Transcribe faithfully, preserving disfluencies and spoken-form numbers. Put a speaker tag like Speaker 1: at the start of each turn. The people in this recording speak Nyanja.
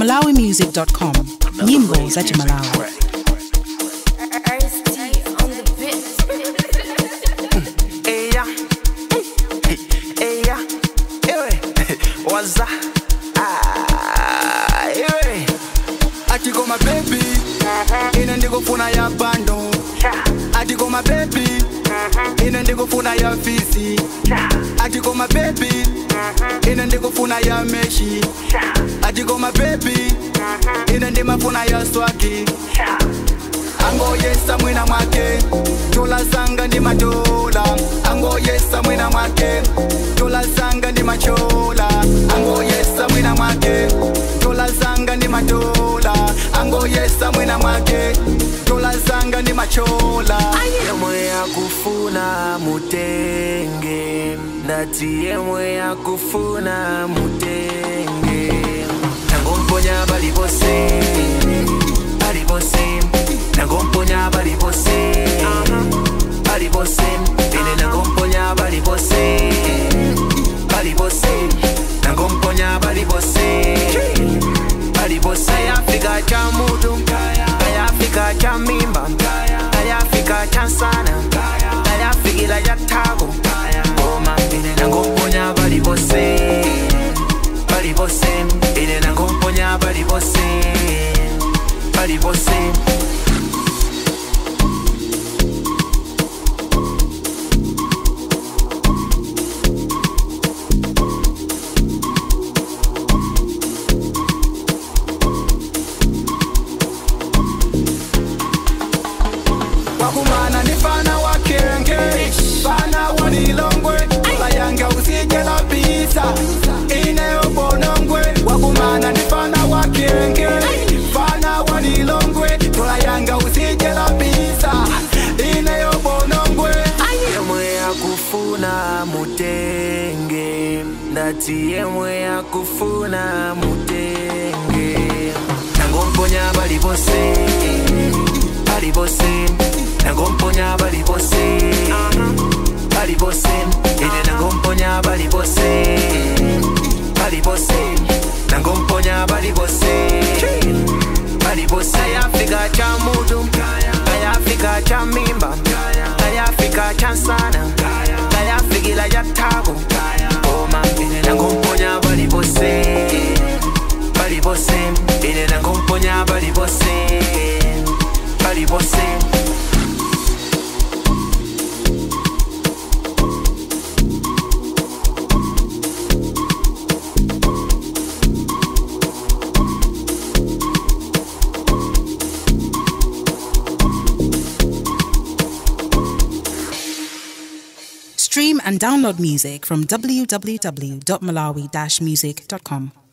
Speaker 1: malawi music dot com. Nyimbo za Malawi.
Speaker 2: Waza ah ewe ati go my baby ine ndikufuna ya bando ati go my baby ine ndikufuna ya fisi ati go my baby ine ndikufuna ya meshi ati go my baby ine ndimafuna ya swagi ango yesa mwina mwake tola zanga ndi matola ango yesa mwina mwake tola zanga ndi machola ango yesa mwina mwake tola zanga ndi matola ango yesa mwina mwake tola zanga ndi machola yemwe yakufuna mutenge ndati yemwe yakufuna mutenge nangomponya balipose balipose nangomponya balipose balipose ine nangomponya balipose balipose nangomponya balipose balipose Afrika cha mutu Afrika cha mimba Afrika cha sana Afrika la yatago Oma ine nangomponya balipose balipose ine nangomponya balipose balipose wakumana ni fana wa kenge fana wanilongwe la yanga usijela pisa ine obonongwe wakumana ni fana wa kenge fana wanilongwe la yanga usijela pisa ine obonongwe yemwe yakufuna mutenge ndati yemwe yakufuna mutenge nangomponya balipose balipose nangomponya balipose balipose ine nangomponya balipose balipose nangomponya balipose balipose Afrika cha mutu Afrika cha mimba Afrika cha sana Afrika la yatago Oma ine nangomponya balipose balipose ine nangomponya balipose balipose
Speaker 1: Stream and download music from w w w dot malawi dash music dot com.